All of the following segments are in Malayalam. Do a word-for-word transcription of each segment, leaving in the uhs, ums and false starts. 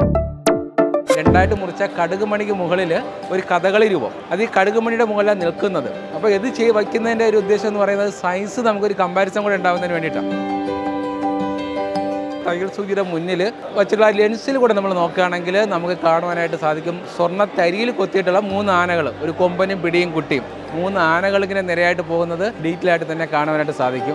രണ്ടായിട്ട് മുറിച്ച കടുകുമണിക്ക് മുകളിൽ ഒരു കഥകളി രൂപം, അത് ഈ കടുകുമണിയുടെ മുകളിലാണ് നിൽക്കുന്നത്. അപ്പോൾ ഇത് ചെയ്ത് വയ്ക്കുന്നതിൻ്റെ ഒരു ഉദ്ദേശം എന്ന് പറയുന്നത് സൈസ് നമുക്കൊരു കമ്പാരിസൺ കൂടെ ഉണ്ടാകുന്നതിന് വേണ്ടിയിട്ടാണ്. തയ്യൽ സൂചിയുടെ മുന്നിൽ വച്ചിട്ടുള്ള ലെൻസിൽ കൂടെ നമ്മൾ നോക്കുകയാണെങ്കിൽ നമുക്ക് കാണുവാനായിട്ട് സാധിക്കും സ്വർണ്ണ തരിയിൽ കൊത്തിയിട്ടുള്ള മൂന്ന് ആനകൾ, ഒരു കൊമ്പനും പിടിയും കുട്ടിയും, മൂന്ന് ആനകളിങ്ങനെ നിരയായിട്ട് പോകുന്നത് ഡീറ്റെയിലായിട്ട് തന്നെ കാണുവാനായിട്ട് സാധിക്കും.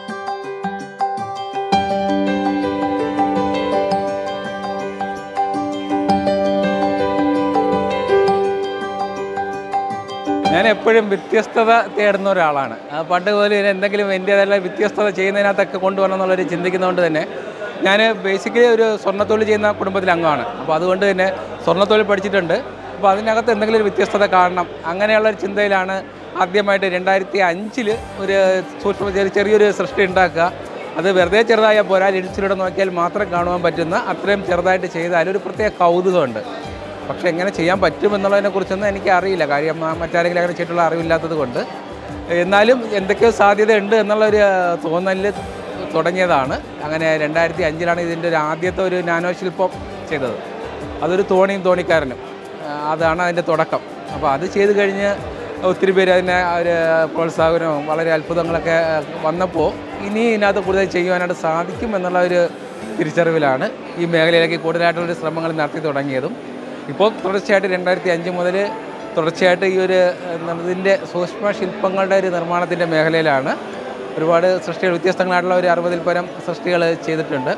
ഞാൻ എപ്പോഴും വ്യത്യസ്തത തേടുന്ന ഒരാളാണ്. പണ്ട് പോലും എന്തെങ്കിലും എൻ്റേതല്ല വ്യത്യസ്തത ചെയ്യുന്നതിനകത്തൊക്കെ കൊണ്ടുവരണം എന്നുള്ളൊരു ചിന്തിക്കുന്നതുകൊണ്ട് തന്നെ ഞാൻ ബേസിക്കലി ഒരു സ്വർണ്ണത്തൊഴിൽ ചെയ്യുന്ന കുടുംബത്തിലെ അംഗമാണ്. അപ്പോൾ അതുകൊണ്ട് തന്നെ സ്വർണ്ണത്തൊഴിൽ പഠിച്ചിട്ടുണ്ട്. അപ്പോൾ അതിനകത്ത് എന്തെങ്കിലും ഒരു വ്യത്യസ്തത കാണണം, അങ്ങനെയുള്ളൊരു ചിന്തയിലാണ് ആദ്യമായിട്ട് രണ്ടായിരത്തി അഞ്ചിൽ ഒരു സൂക്ഷ്മ ചെറിയൊരു സൃഷ്ടി ഉണ്ടാക്കുക. അത് വെറുതെ ചെറുതായ പോരാ, ലെൻസിലൂടെ നോക്കിയാൽ മാത്രം കാണുവാൻ പറ്റുന്ന അത്രയും ചെറുതായിട്ട് ചെയ്താൽ ഒരു പ്രത്യേക കൗതുകമുണ്ട്. പക്ഷേ എങ്ങനെ ചെയ്യാൻ പറ്റുമെന്നുള്ളതിനെക്കുറിച്ചൊന്നും എനിക്ക് അറിയില്ല, കാര്യം മറ്റാരെങ്കിലും അങ്ങനെ ചെയ്തിട്ടുള്ള അറിവില്ലാത്തത് കൊണ്ട്. എന്നാലും എന്തൊക്കെയോ സാധ്യതയുണ്ട് എന്നുള്ളൊരു തോന്നലിൽ തുടങ്ങിയതാണ്. അങ്ങനെ രണ്ടായിരത്തി അഞ്ചിലാണ് ഇതിൻ്റെ ഒരു ആദ്യത്തെ ഒരു നാനോ ശില്പം ചെയ്തത്. അതൊരു തോണിയും തോണിക്കാരനും, അതാണ് അതിൻ്റെ തുടക്കം. അപ്പോൾ അത് ചെയ്ത് കഴിഞ്ഞ് ഒത്തിരി പേര് അതിനെ ഒരു പ്രോത്സാഹനവും വളരെ അത്ഭുതങ്ങളൊക്കെ വന്നപ്പോൾ ഇനി ഇതിനകത്ത് കൂടുതൽ ചെയ്യുവാനായിട്ട് സാധിക്കും എന്നുള്ള ഒരു തിരിച്ചറിവിലാണ് ഈ മേഖലയിലേക്ക് കൂടുതലായിട്ടുള്ളൊരു ശ്രമങ്ങൾ നടത്തി തുടങ്ങിയതും. ഇപ്പോൾ തുടർച്ചയായിട്ട് രണ്ടായിരത്തി അഞ്ച് മുതൽ തുടർച്ചയായിട്ട് ഈ ഒരു ഇതിൻ്റെ സൂക്ഷ്മ ശില്പങ്ങളുടെ ഒരു നിർമ്മാണത്തിൻ്റെ മേഖലയിലാണ്. ഒരുപാട് സൃഷ്ടികൾ, വ്യത്യസ്തങ്ങളായിട്ടുള്ള ഒരു അറുപതിൽ പരം സൃഷ്ടികൾ ചെയ്തിട്ടുണ്ട്.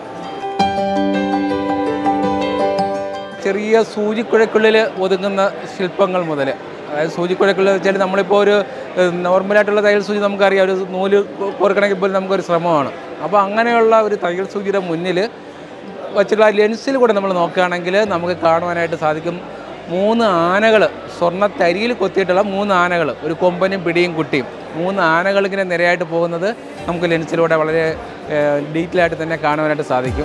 ചെറിയ സൂചിക്കുഴയ്ക്കുള്ളിൽ ഒതുങ്ങുന്ന ശില്പങ്ങൾ മുതൽ, അതായത് സൂചിക്കുഴയ്ക്കുള്ളിൽ വെച്ചാൽ നമ്മളിപ്പോൾ ഒരു നോർമലായിട്ടുള്ള തയ്യൽ സൂചി നമുക്കറിയാം, ഒരു നൂല് കോർക്കണമെങ്കിൽ പോലും നമുക്കൊരു ശ്രമമാണ്. അപ്പോൾ അങ്ങനെയുള്ള ഒരു തയ്യൽ സൂചിയുടെ മുന്നിൽ വച്ചിട്ടുള്ള ലെൻസിൽ കൂടെ നമ്മൾ നോക്കുകയാണെങ്കിൽ നമുക്ക് കാണുവാനായിട്ട് സാധിക്കും മൂന്ന് ആനകൾ, സ്വർണ്ണ തരിയിൽ കൊത്തിയിട്ടുള്ള മൂന്ന് ആനകൾ, ഒരു കൊമ്പനും പിടിയും കുട്ടിയും, മൂന്ന് ആനകൾ ഇങ്ങനെ നിരയായിട്ട് പോകുന്നത് നമുക്ക് ലെൻസിലൂടെ വളരെ ഡീറ്റെയിലായിട്ട് തന്നെ കാണുവാനായിട്ട് സാധിക്കും.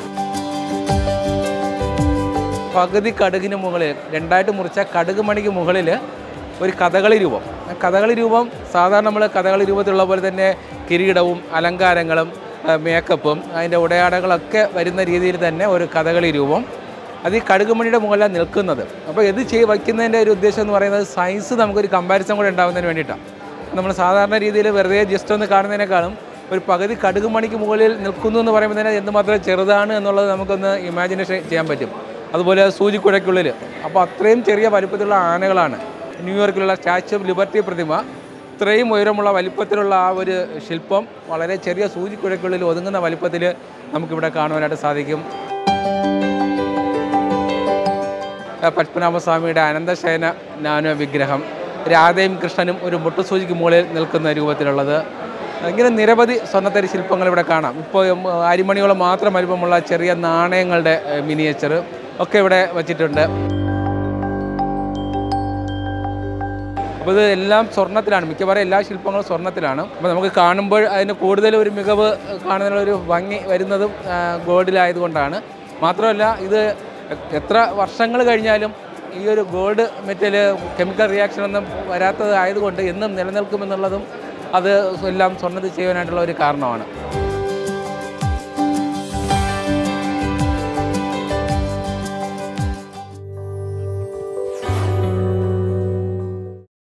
പകുതി കടുകിന് മുകളിൽ രണ്ടായിട്ട് മുറിച്ച കടുകുമണിക്ക് മുകളിൽ ഒരു കഥകളി രൂപം. കഥകളി രൂപം സാധാരണ നമ്മൾ കഥകളി രൂപത്തിലുള്ള പോലെ തന്നെ കിരീടവും അലങ്കാരങ്ങളും മേക്കപ്പും അതിൻ്റെ ഉടയാടകളൊക്കെ വരുന്ന രീതിയിൽ തന്നെ ഒരു കഥകളി രൂപം, അത് ഈ കടുകുമണിയുടെ മുകളിലാണ് നിൽക്കുന്നത്. അപ്പോൾ ഇത് ചെയ്ത് വയ്ക്കുന്നതിൻ്റെ ഒരു ഉദ്ദേശം എന്ന് പറയുന്നത് സൈസ് നമുക്കൊരു കമ്പാരിസൺ കൂടെ ഉണ്ടാകുന്നതിന് വേണ്ടിയിട്ടാണ്. നമ്മൾ സാധാരണ രീതിയിൽ വെറുതെ ജസ്റ്റ് ഒന്ന് കാണുന്നതിനേക്കാളും ഒരു പകുതി കടുകുമണിക്ക് മുകളിൽ നിൽക്കുന്നു എന്ന് പറയുമ്പോൾ തന്നെ എന്തുമാത്രം ചെറുതാണ് എന്നുള്ളത് നമുക്കൊന്ന് ഇമാജിനേഷൻ ചെയ്യാൻ പറ്റും. അതുപോലെ സൂചിക്കുഴയ്ക്കുള്ളിൽ, അപ്പോൾ അത്രയും ചെറിയ വലുപ്പത്തിലുള്ള ആനകളാണ്. ന്യൂയോർക്കിലുള്ള സ്റ്റാച്യു ഓഫ് ലിബർട്ടി പ്രതിമ, ഇത്രയും ഉയരമുള്ള വലിപ്പത്തിലുള്ള ആ ഒരു ശില്പം വളരെ ചെറിയ സൂചിക്കുഴയ്ക്കുള്ളിൽ ഒതുങ്ങുന്ന വലിപ്പത്തിൽ നമുക്കിവിടെ കാണുവാനായിട്ട് സാധിക്കും. പത്മനാഭസ്വാമിയുടെ അനന്തശയന നാനോ വിഗ്രഹം, രാധയും കൃഷ്ണനും ഒരു മുട്ടുസൂചിക്ക് മുകളിൽ നിൽക്കുന്ന രൂപത്തിലുള്ളത്, ഇങ്ങനെ നിരവധി സ്വർണ്ണത്തരി ശില്പങ്ങൾ ഇവിടെ കാണാം. ഇപ്പോൾ അരിമണിയോളം മാത്രം വലിപ്പമുള്ള ചെറിയ നാണയങ്ങളുടെ മിനിയേച്ചർ ഒക്കെ ഇവിടെ വച്ചിട്ടുണ്ട്. അപ്പോൾ ഇത് എല്ലാം സ്വർണ്ണത്തിലാണ്, മിക്കവാറും എല്ലാ ശില്പങ്ങളും സ്വർണ്ണത്തിലാണ്. അപ്പോൾ നമുക്ക് കാണുമ്പോൾ അതിന് കൂടുതൽ ഒരു മികവ് കാണുന്നതിനൊരു ഭംഗി വരുന്നതും ഗോൾഡിലായതുകൊണ്ടാണ്. മാത്രമല്ല ഇത് എത്ര വർഷങ്ങൾ കഴിഞ്ഞാലും ഈ ഒരു ഗോൾഡ് മെറ്റൽ കെമിക്കൽ റിയാക്ഷനൊന്നും വരാത്തത് ആയതുകൊണ്ട് എന്നും നിലനിൽക്കുമെന്നുള്ളതും അത് എല്ലാം സ്വർണ്ണത്തിൽ ചെയ്യാനായിട്ടുള്ള ഒരു കാരണമാണ്.